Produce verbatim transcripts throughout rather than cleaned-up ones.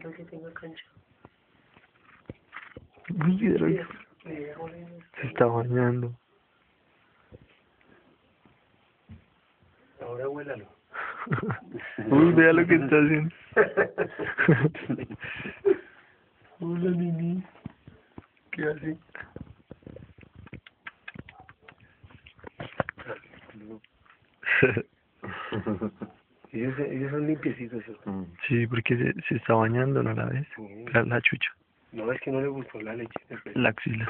tal que tenga cancha? Uy, pero se está bañando. Ahora huélalo. Uy, vea lo que está haciendo. Hola, Nini. ¿Qué hace? ellos, ellos son limpiecitos, ¿cierto? Sí, porque se, se está bañando, ¿no la ves? Sí. La, la chucha. No, es que no le gustó la leche. La axila.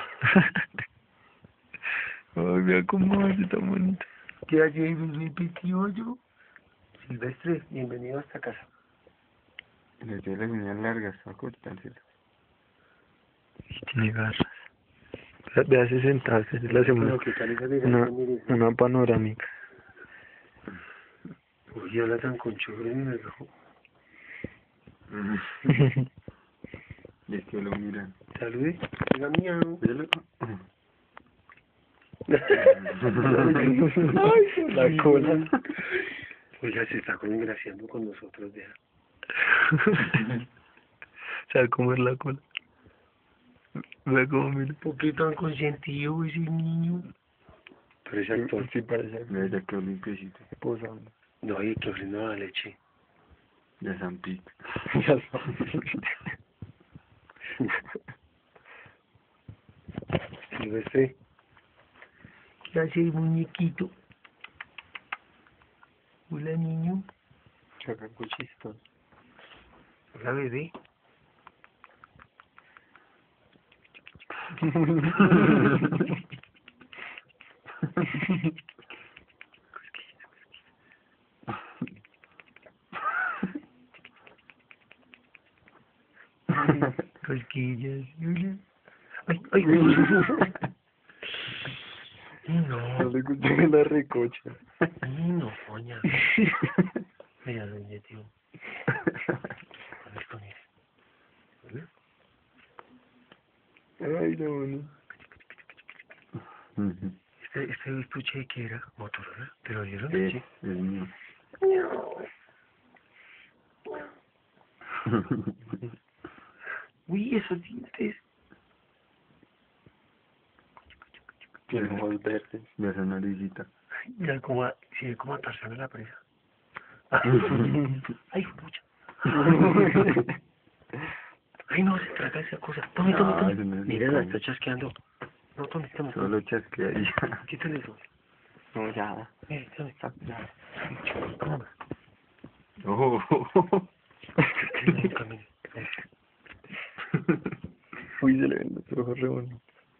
Ay, mira cómo hace tan bonito. ¿Qué hace mi pitillo? Silvestre, bienvenido a esta casa. Le dio las uñas largas, va a cortárselo. Y tiene garras. Vea, se sentarse, le hacemos Pero qué tal esa de una, mire. una panorámica. Oye, habla tan conchudo, mi hijo. Y es que lo miran. Salude. Diga miau. Míralo. Ay, la cola. Oiga, se está congraciando con nosotros, vea. Se va a comer la cola. Vea cómo mira. ¿Por qué tan consentido ese niño? Pero ese actor. Sí, parece Mira, ya quedó limpiecito. posando. No, hay que ofrenda la leche. Ya San Pico. Ya sabes. Silvestre. ¿Qué hace el muñequito? Hola, niño. Chacaco chistoso. Hola, bebé. Cosquillas. Hola. Ay, ay, No no. le gusta que la recocha. No, coña. Mira, doña tío. Con él. Ay, no, bueno. Este, este estuche de que era Motorola, pero dieron Sí, leche. es mío. Uy, esos dientes. Tiene ojos verdes. De esa naricita. Mira cómo, a- si ve cómo atarsan la presa. Ay, pucha. Ay, no, se trata de esa cosa. Tome, tome, No, tome. eso no es Mira, la como- está chasqueando. No, tome, tome. Solo chasquea y ya. Quítale eso. No, ya. Mire, tome. Ya. Toma. Oh. Camine, camine. Uy, se le ven los ojos re bonitos.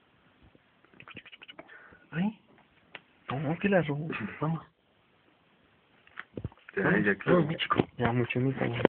Ay, No, que la robo. vamos. Ya, ya Vamos, quedó. vamos, mi chico. Ya, mucho mi